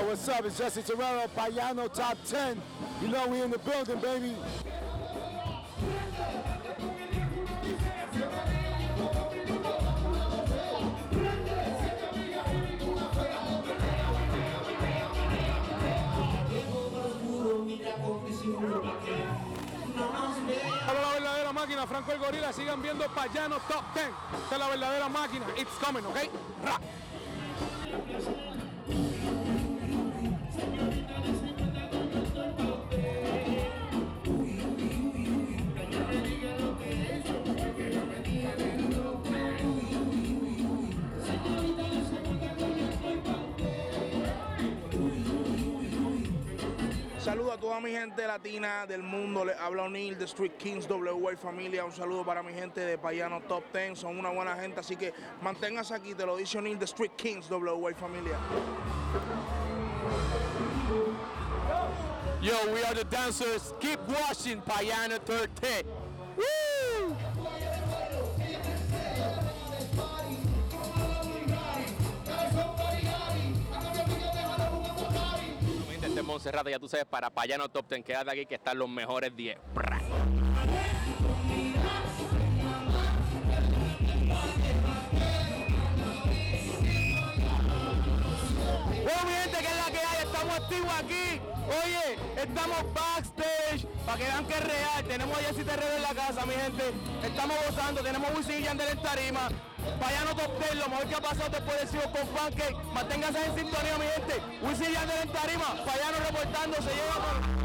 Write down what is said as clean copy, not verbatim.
what's up? It's Jesse Terrero, Payano Top 10. You know we in the building, baby. Para la verdadera máquina, Franco el Gorila, sigan viendo Payano Top 10. Esta es la verdadera máquina. It's coming, ¿ok? Ra. Saludo a toda mi gente latina del mundo, les habla O'Neal de Street Kings WA familia, un saludo para mi gente de Payano Top 10, son una buena gente, así que manténgase aquí, te lo dice O'Neal de Street Kings WA familia. Yo, we are the dancers, keep watching Payano 13. Woo! Desde Monserrate, ya tú sabes, para Payano Top 10, quédate aquí que están los mejores 10. ¡Bra! Bueno, mi gente, que es la que hay, estamos activos aquí. Oye, estamos backstage, para que vean que es real. Tenemos a Jesse Terrero en la casa, mi gente. Estamos gozando, tenemos Wisin y Yandel en tarima. Payano Top 10, lo mejor que ha pasado después de Sigo con Pancake. Manténganse en sintonía, mi gente. Wisin y Yandel en tarima. Payano reportando, se lleva por...